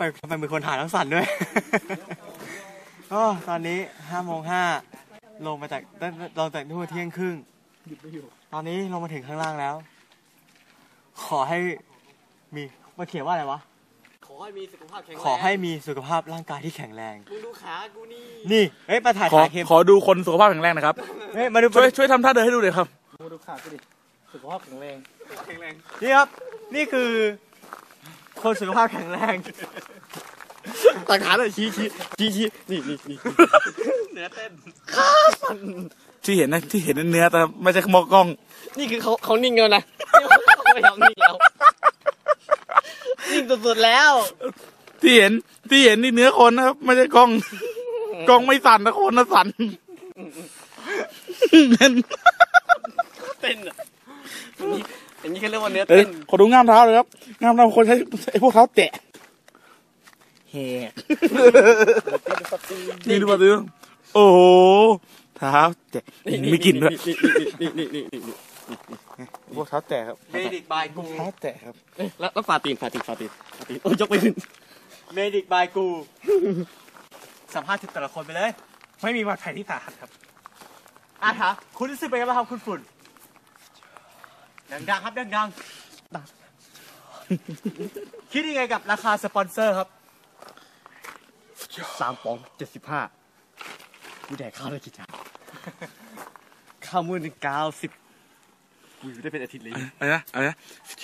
ไมมีคนหาทั้งสั่นด้วย ก็ตอนนี้5:05ลงจากนู่นเที่ยงครึ่งตอนนี้ลงมาถึงข้างล่างแล้วขอให้มีมาเขียนว่าอะไรวะขอให้มีสุขภาพร่างกายที่แข็งแรงมึงดูขากูนี่เฮ้ยมาถ่ายขาเข้มขอดูคนสุขภาพแข็งแรงนะครับเฮ้ยมาดูช่วยทำท่าเดินให้ดูเลยครับมาดูขากูดิสุขภาพแข็งแรงนี่ครับนี่คือคนสุขภาพแข็งแรงตักขาเลยชี้นี่เนื้อเต้นที่เห็นเนื้อแต่ไม่ใช่มองกล้องนี่คือเขานิ่งแล้วนะไม่ยอมนิ่งแล้วนิ่งสุดๆแล้วที่เห็นนี่เนื้อคนนะครับไม่ใช่กล้องไม่สั่นนะคนนะสั่นเต้นอันนี้เขาเรียกว่าเนื้อเต้นขอดูง่ามเท้าเลยครับง่ามเท้าคนใช้ไอ้พวกเท้าแตะแหกนี่ดูมาดูโอ้โหเท้าแตะไม่กินด้วยพวกเท้าแตะครับเมดิกบายกูเท้าแตะครับแล้วฟาตีนโอ้ยยกไปขึ้นเมดิกบายกูสัมภาษณ์แต่ละคนไปเลยไม่มีบาดแผลที่สาหัสครับครับคุณรู้สึกเป็นไงบ้างครับคุณฝุ่นดังครับดังคิดยังไงกับราคาสปอนเซอร์ครับ3 ป๋อง 75กูแดกข้าวได้กี่จานข้าวมื้อนึง90กูอยู่ได้เป็นอาทิตย์เลยอะไรนะ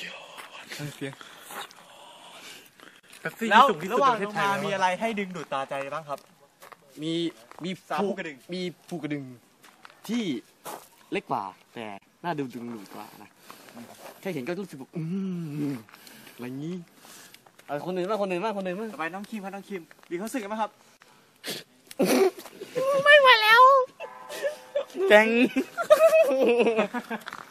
แล้วระหว่างลงมามีอะไรให้ดึงดูดตาใจบ้างครับมีภูกระดึงที่เล็กกว่าแต่น่าดึงดูดกว่านะแค่เห็นก็รู้สึกแบบอะไรงี้คนอื่นมากต่อไปน้องคิมครับน้องคิมมีเขาสึกกันไหมครับไม่ไหวแล้วแจง